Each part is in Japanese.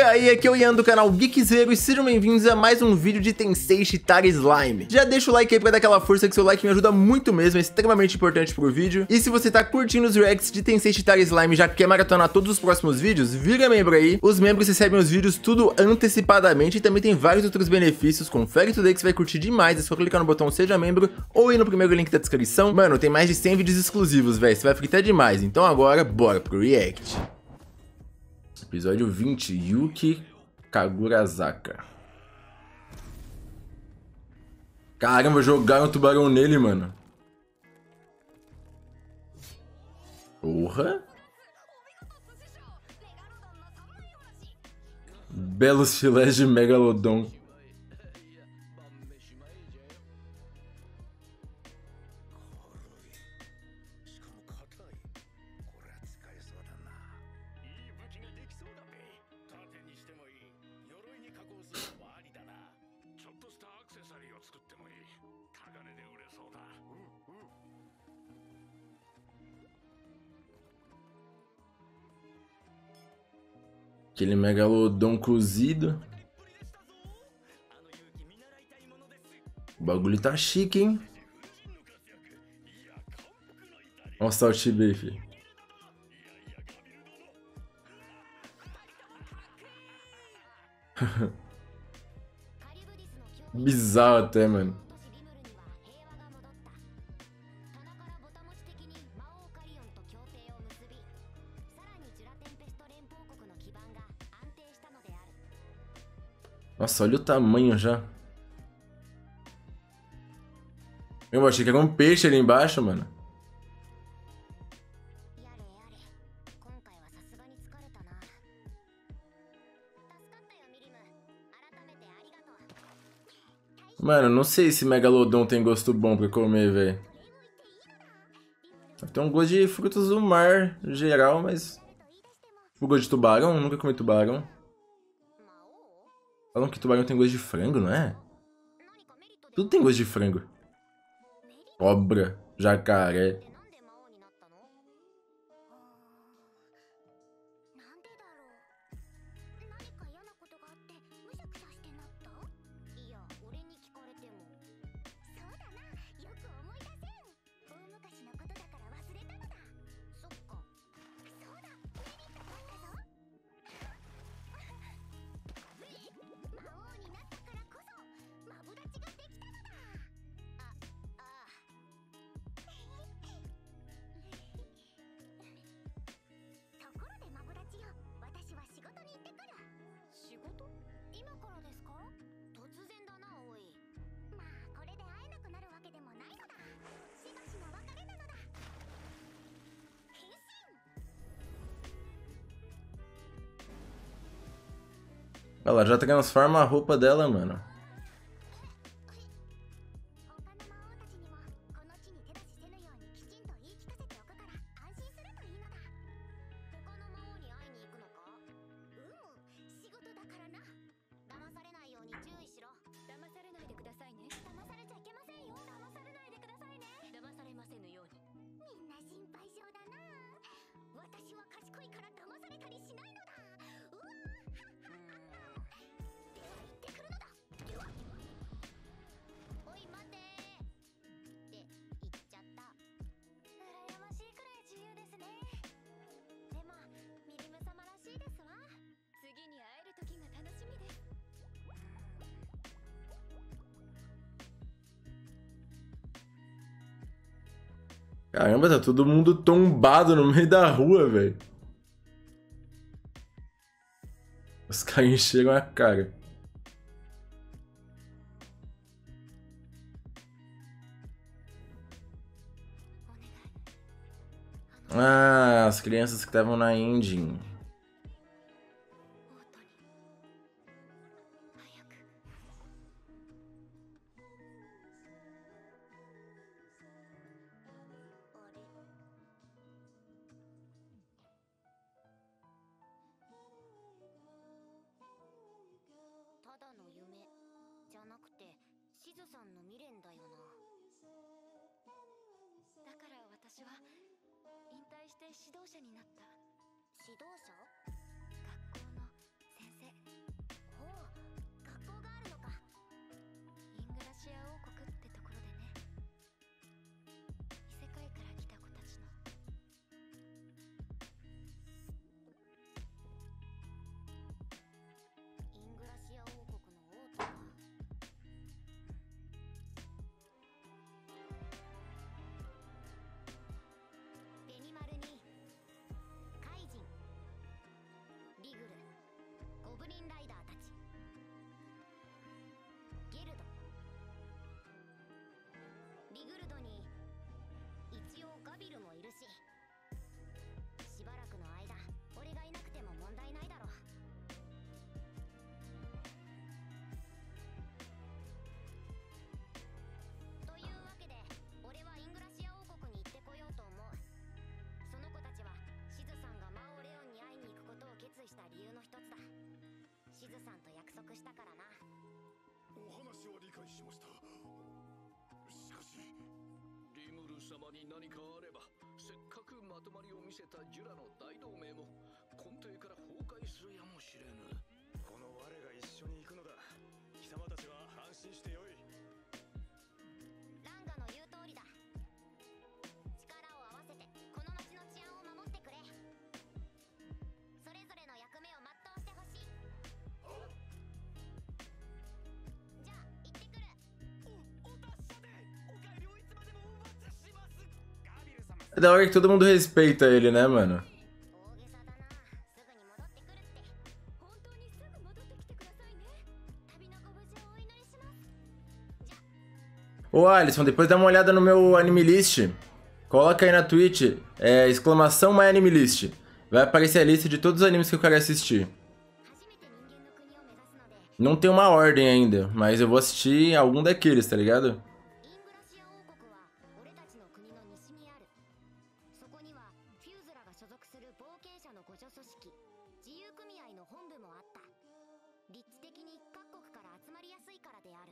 aí, aqui é o Ian do canal Geekzero e sejam bem-vindos a mais um vídeo de Tensei Shitara Slime. Já deixa o like aí pra dar aquela força, que seu like me ajuda muito mesmo, é extremamente importante pro vídeo. E se você tá curtindo os reacts de Tensei Shitara Slime e já quer maratonar todos os próximos vídeos, vira membro aí. Os membros recebem os vídeos tudo antecipadamente e também tem vários outros benefícios. Confere tudo aí que você vai curtir demais, é só clicar no botão Seja Membro ou ir no primeiro link da descrição. Mano, tem mais de 100 vídeos exclusivos, velho, você vai fritar demais. Então agora, bora pro react. Episódio 20, Yuki Kagurazaka. Caramba, jogaram o tubarão nele, mano. Porra. Belos filés de Megalodon. Aquele megalodon cozido. O bagulho tá chique, hein? Olha o Salt Bay, filho. Bizarro até, mano. Nossa, olha o tamanho já. Eu achei que era um peixe ali embaixo, mano. Mano, não sei se Megalodon tem gosto bom pra comer, velho. Tem um gosto de frutos do mar, em geral, mas... O gosto de tubarão? Nunca comi tubarão. Falam que tubarão tem gosto de frango, não é? Tudo tem gosto de frango. Cobra, jacaré. Ela já transforma a roupa dela, mano. Caramba, tá todo mundo tombado no meio da rua, velho. Os caras encheram a cara. Ah, as crianças que estavam na engine. シア王国ってところでね、異世界から来た子たちのイングラシア王国の王とはベニマルにカイジン、リグル、ゴブリンライダーたち、ゲルド、リグルドに一応ガビルもいるし、しばらくの間俺がいなくても問題ないだろう。というわけで俺はイングラシア王国に行ってこようと思う。その子たちはシズさんが魔王レオンに会いに行くことを決意した理由の一つだ。シズさんと約束したからな。 お話は理解しました。しかしリムル様に何かあれば、せっかくまとまりを見せたジュラの大同盟も根底から崩壊するやもしれぬ。この我が一緒に行くのだ。貴様たちは安心してよい。 ランガの言う通りだ。力を合わせてこの町の治安を守ってくれ。それぞれの役目を全うしてほしい。じゃあ行ってくる。 お達者でお帰りをいつまでもお待ちします。ガビル様。 É da hora que todo mundo respeita ele, né, mano? 大げさだな。すぐに戻ってくるって。本当にすぐ戻ってきてくださいね。旅のご無事をお祈りします。じゃあ Ô Alisson, depois dá uma olhada no meu anime list. Coloca aí na Twitch, exclamação My Anime List. Vai aparecer a lista de todos os animes que eu quero assistir. 初めて人間の国を目指すので、 Não tem uma ordem ainda, mas eu vou assistir algum daqueles, tá ligado? イングラシア王国は俺たちの国の西にある。そこにはフューズらが所属する冒険者の互助組織自由組合の本部もあった。立地的に各国から集まりやすいからである。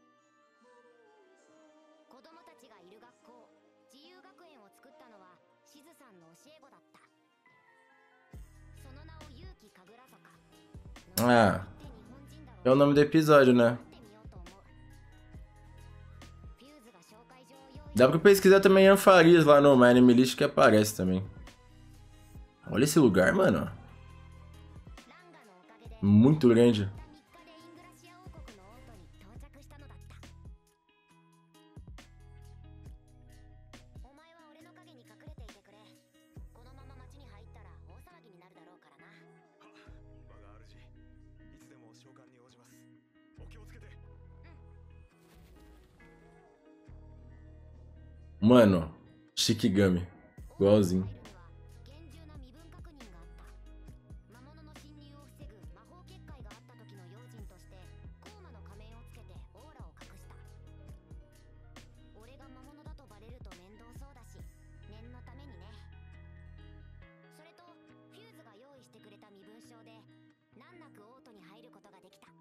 子供たちがいる学校自由学園を作ったのはシズさんの教え子だった。その名を勇気神楽坂。 Ah, é o nome do episódio, né? Dá pra pesquisar também Ian Farias lá no My Anime List que aparece também. Olha esse lugar, mano. Muito grande. お前は俺の影に隠れていてくれ。このまま町に入ったら大騒ぎになるだろうからな。 我が主、いつでも召喚に応じます。お気をつけて。 Mano, Shikigami. Igualzinho. 厳重な身分確認があった。魔物の侵入を防ぐ魔法結界があった時の用心としてコーマの仮面をつけてオーラを隠した。俺が魔物だとバレると面倒そうだし念のためにね。それとフューズが用意してくれた身分証で難なくオートに入ることができた。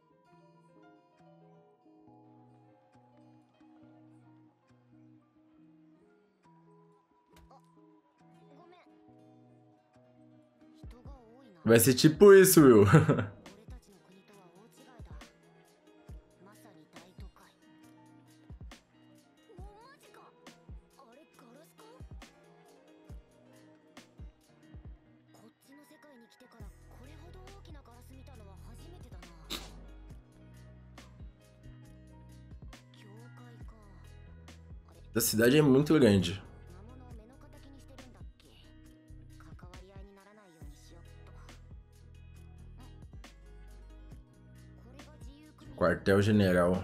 ごめん。人が多いな。 Vai ser tipo isso, Will. 俺たちの国とは大違いだ。まさに大都会。お、マジか。あれガラスか。こっちの世界に来てからこれほど大きなガラス見たのは初めてだな。教会か。あれ、 Essa cidade é muito grande. 魔物を目の敵にしてるんだっけ。関わり合いにならないようにしよっと。これが自由組合。 Quartel General.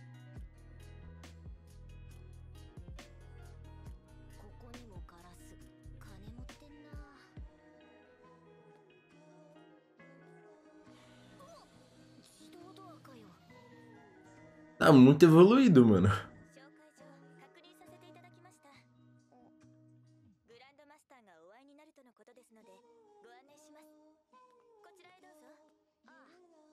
ここにもガラス。金持ってんな。お、自動ドアかよ。 Tá muito evoluído, mano. 紹介状確認させていただきました。グランドマスターがお会いになるとのことですのでご案内します。こちらへどうぞ。ああ。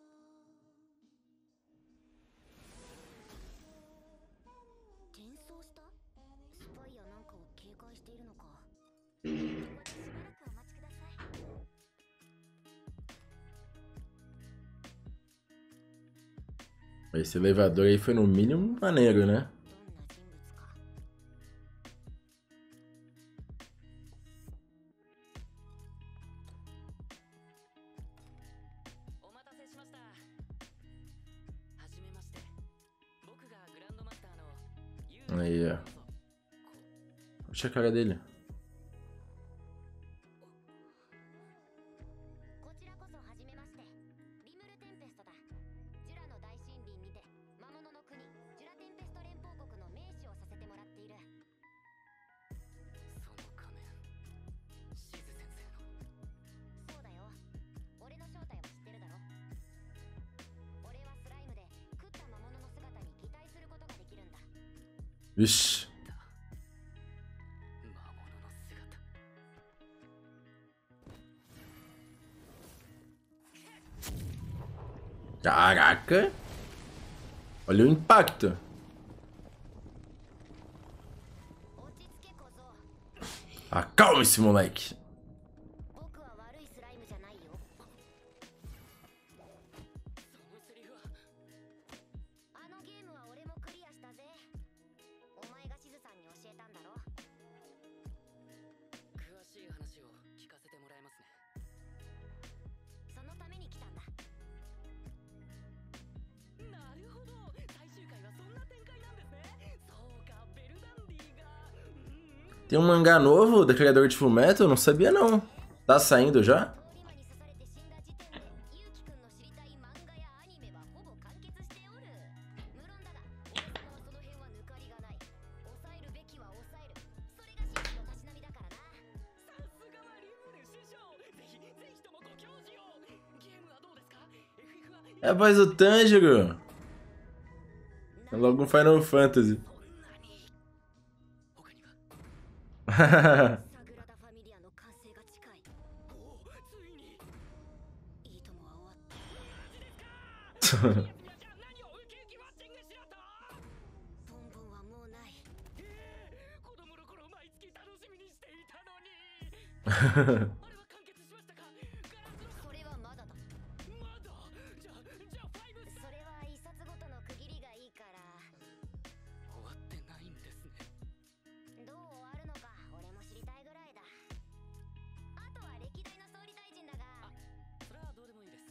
転送した？スパイやなんかを警戒しているのか。ここでしばらくお待ちください。 Esse elevador aí foi no mínimo maneiro, né? お待たせしました。はじめまして。僕がグランドマスターのユウ Aí, ó. Puxa a cara dele. こちらこそはじめまして。リムルテンペストだ。ジュラの大森林にて魔物の国ジュラテンペスト連邦国の名士をさせてもらっている。 その仮面、シズ先生の。 そうだよ。俺の正体は知ってるだろ。俺はスライムで食った魔物の姿に擬態することができるんだ。 Vixe. 魔物の姿。 Caraca! Olha o impacto. 落ち着け小僧。 Acalma esse moleque. 僕は悪いスライムじゃないよ。 そのセリフは。 あのゲームは俺もクリアしたぜ。お前がシズさんに教えたんだろ。 詳しい話を聞かせてもらえますね。 そのために来たんだ。 なるほど、最終回はそんな展開なんですね。そうか、ベルダンディが。 Tem um mangá novo da criadora de Fullmetal? Eu não sabia não. Tá saindo já? 通り魔に刺されて死んだ時点でユウキくんの知りたい漫画やアニメはほぼ完結しておる。無論だが俺様はその辺は抜かりがない。抑えるべきは抑える。それが真摯のたしなみだからな。 さすがはリムル師匠。ぜひともご教示を。ゲームはどうですか？ FF は É a voz do Tanjiro. É logo um Final Fantasy. 他には。 サグラダ・ファミリアの完成が近い。 おお、ついに。 いいともは終わった。 じゃあ何をウキウキマッチングしろと。 ボンボンはもうない。 子供の頃毎月楽しみにしていたのに。あれは完結しましたか？ガラスの。 それはまだだ。 まだ。じゃあ5。 それは一冊ごとの区切りがいいから。 終わってないんですね。 どう終わるのか俺も知りたいぐらいだ。あとは歴代の総理大臣だが。 それはどうでもいいです。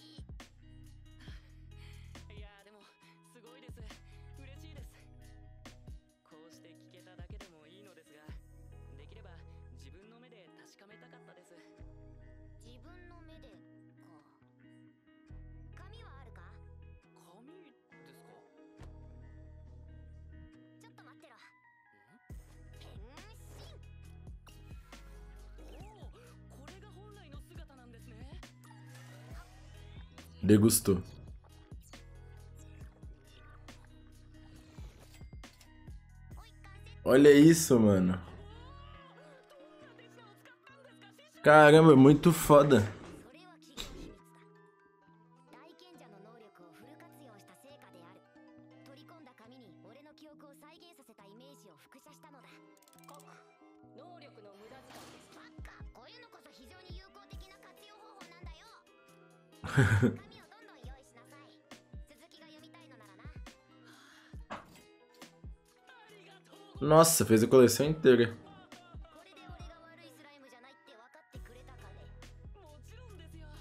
いやーでもすごいです。嬉しいです。こうして聞けただけでもいいのですが、できれば自分の目で確かめたかったです。 自分の目でか。紙はあるか？ 紙ですか？ ちょっと待ってろ。変身。 おお、これが本来の姿なんですね。 Degustou. Olha isso, mano. Caramba, muito foda. それは企業秘密だ。大賢者の能力をフル活用した成果である。取り込んだ紙に俺の記憶を再現させたイメージを複写したのだ。 能力の無駄遣いです。 バカ、こういうのこそ非常に有効的な活用方法なんだよ。紙をどんどん用意しなさい。続きが読みたいのならな。 Nossa, fez a coleção inteira. これで俺が悪いスライムじゃないって分かってくれたかね。 もちろんですよ。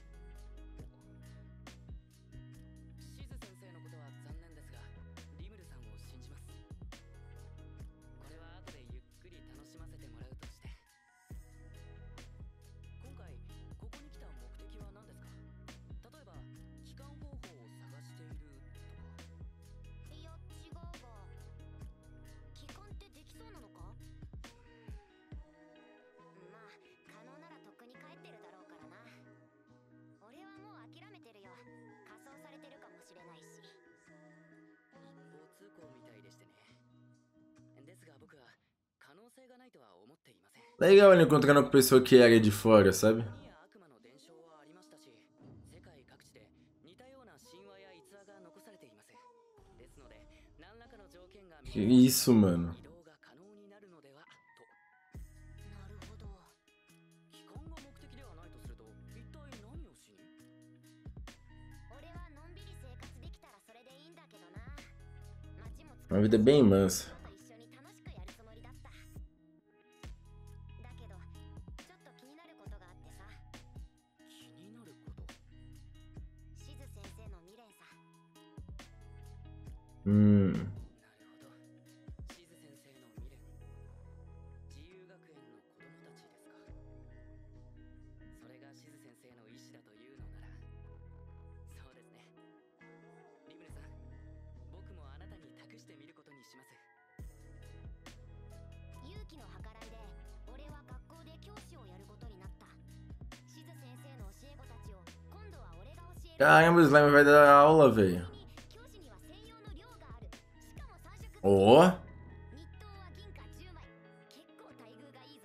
シズ先生のことは残念ですが、リムルさんを信じます。これは後でゆっくり楽しませてもらうとして。今回ここに来た目的は何ですか？例えば帰還方法を探しているとか。 いや違うが、帰還ってできそうなのか？まあ可能ならとっくに帰ってるだろうからな。俺はもう諦めてるよ。仮装されてるかもしれないし。 一方通行みたいでしてね。ですが僕は可能性がないとは思っていません。 Legal ele encontrando com pessoa que era de fora, sabe? に悪魔の伝承はありましたし、世界各地で似たような神話や逸話が残されています。ですので何らかの条件が Que isso, mano. 移動が可能になるのではと。 なるほど。 帰還が目的ではないとすると、一体何をしに？ 俺はのんびり生活できたらそれで Uma vida bem mansa. 一緒に楽しくやるつもりだった。だけどちょっと気になることがあってさ。 気になること。 しず先生の未練さ。 うん。 なるほど。しず先生の未練。自由学園の子供たちですか。それがしず先生の意思だというのなら、そうですね。リムルさん、僕もあなたに託してみることにします。 勇気の計らいで俺は学校で教師をやることになった。しず先生の教え子たちを今度は俺が教える。 Caramba, o Slime vai dar aula, velho. 教師には専用の寮がある。しかも3色。 Ó. 日当は銀貨10枚。結構待遇がいいぞ。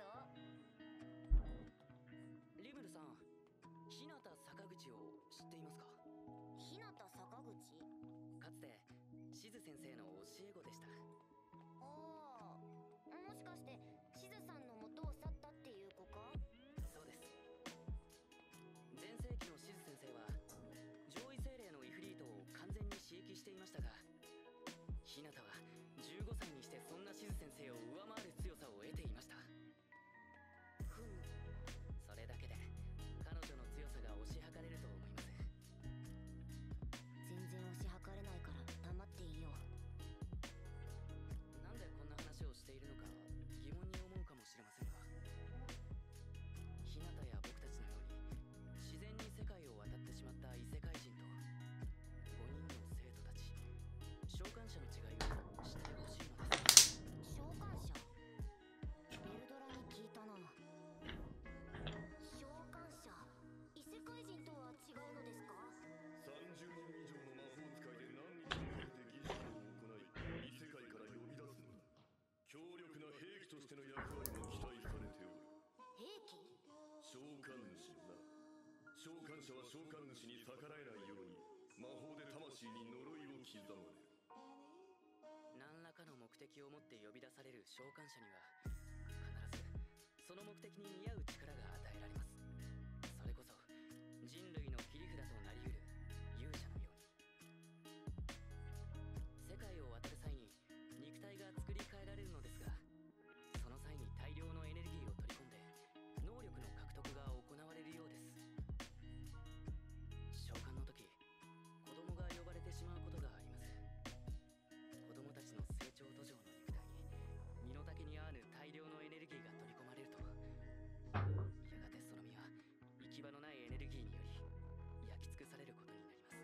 リムルさん、日向坂口を知っていますか。 日向坂口。 かつてしず先生の教え子でした。 ああ、もしかしてしずさんの元を去ったっていう子か。 そうです。前世紀のしず先生は上位精霊のイフリートを完全に刺激していましたが、日向は15歳にしてそんなしず先生を上回る強さを得ていました。 ふむ。 それだけで彼女の強さが推し量れると思います。 全然推し量れないから黙っていいよ。 なんでこんな話をしているのか疑問に思うかもしれませんが、日向や僕たちのように自然に世界を渡ってしまった異世界人と5人の生徒たち、召喚者の違いを知ってほしいのです。 召喚者。ベルドラに聞いたな。召喚者。異世界人とは違うのですか。 30人以上の魔法使いで何日もかけて儀式を行い、異世界から呼び出すのだ。強力な兵器としての役割も期待されておる。 兵器。 召喚主のな。召喚者は召喚主に逆らえないように魔法で魂に呪いを刻まれる。 何らかの目的を持って呼び出される召喚者には必ずその目的に見合う力が与えられます。それこそ人類の切り札となりうる勇者のように。世界を渡る際に肉体が作り変えられるのですが、その際に大量のエネルギーを取り込んで能力の獲得が行われるようです。召喚の時、子供が呼ばれてしまうことがあります。子供たちの成長途上の肉体に身の丈に合わぬ大量のエネルギーが取り込まれると、やがてその身は行き場のないエネルギーにより焼き尽くされることになります。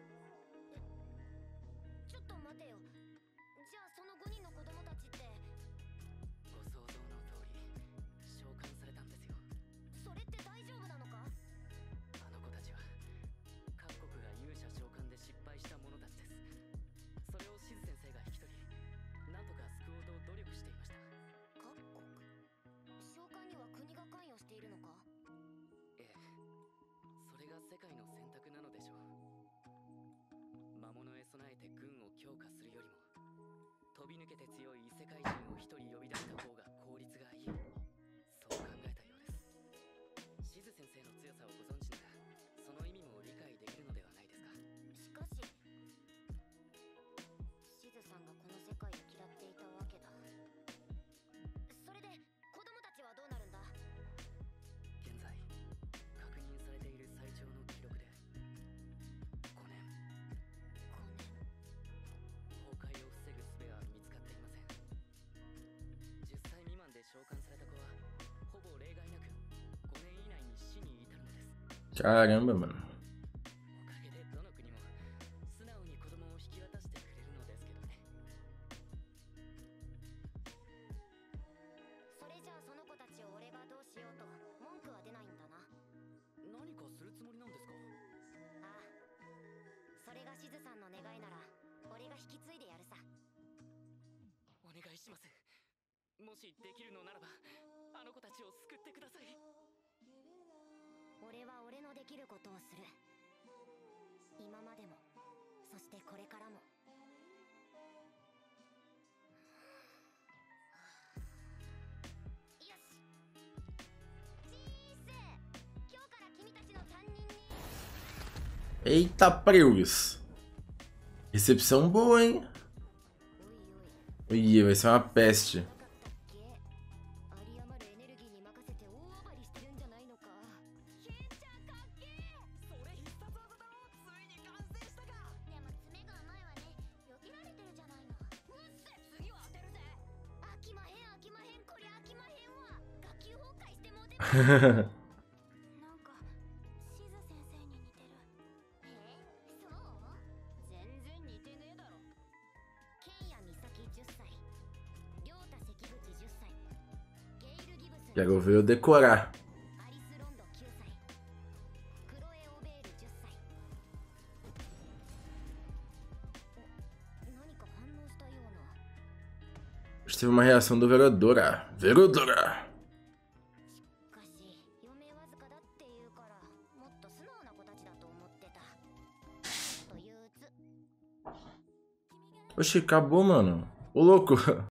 ちょっと待てよ。じゃあその5人の子供たちって。 ご想像の通り召喚されたんですよ。 それって大丈夫なのか。 あの子たちは各国が勇者召喚で失敗した者たちです。それをしず先生が引き取り、なんとか救おうと努力していました。 各国。召喚には国が関与しているのか。 ええ、それが世界の選択なのでしょう。魔物へ備えて軍を強化するよりも、飛び抜けて強い異世界人を一人呼び出した方が効率がいい、そう考えたようです。しず先生の強さをご存知なら、その意味も理解できるのではないですか。 しかししずさんがこの世界を嫌っていたわけだ。それで子供たちはどうなるんだ。 現在確認されている最長の記録で5年。崩壊を防ぐ術は見つかっていません。10歳未満で召喚された子はほぼ例外なく5年以内に死に至るのです。 Caramba, mano. おかげでどの国も素直に子供を引き渡してくれるのですけどね。 それじゃあその子たちを俺がどうしようと文句は出ないんだな。 何かするつもりなんですか。 ああ、それがしずさんの願いなら俺が引き継いでやるさ。 お願いします。もしできるのならばあの子たちを救ってください。 俺は俺のできることをする。今までも、そしてこれからも。よし。チーセ、今日から君たちの担任に。 Eita, Preus. Recepção boa, hein? おいおい、 Ih, vai ser uma peste. 有り余るエネルギーに任せて大暴れしてるんじゃないのか。ケンちゃんかっけえ。それ必殺技だろ。ついに完成したか。でも爪が甘いわね。避けられてるじゃないの。うっせ、次は当てるぜ。飽きまへん飽きまへん、こりゃ飽きまへんわ。学級崩壊してもうてた。なんかシズ先生に似てる。そう？全然似てねえだろ。ケンヤミサキ10歳、リョウタ関口10歳、ゲイルギブス Quero ver eu decorar. アリスロンド9歳、クロエオベール10歳。何か反応したような。 A gente teve uma reação do Verodora. Verodora! しかし余命わずかだっていうからもっと素直な子たちだと思ってた。と憂鬱。 Oxi, acabou, mano. Ô, louco.